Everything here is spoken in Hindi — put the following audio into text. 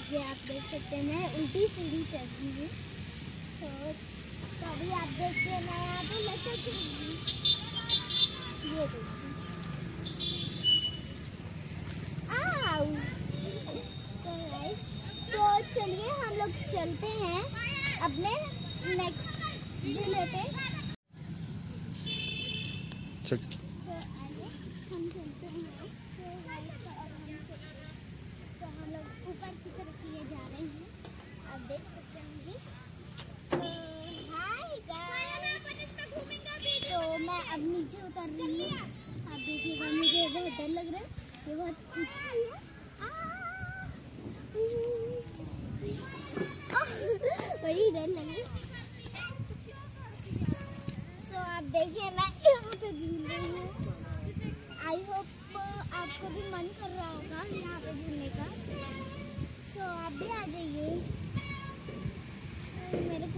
ये आप देख सकते हैं मैं उल्टी सीढ़ी चढ़ रही हूँ। तो अभी आप देखिए मैं यहाँ पे लटक रही हूँ। ये देखिए तो चलिए हम लोग चलते हैं अपने नेक्स्ट जिले पे। हम चलते हैं तो हम लोग ऊपर की तरफ लिए जा रहे हैं, आप देख सकते हैं जी। हाय गाइस, तो मैं अब नीचे उतर रही हूँ। आप देखिएगा मुझे बहुत डर लग रहा है, ये बहुत ऊंची है। बड़ी डर लग रही। आप देखिए मैं यहाँ पे झूल रही हूँ। आई होप आपको भी मन कर रहा होगा यहाँ पे झूलने का। आप भी आ जाइए। मेरे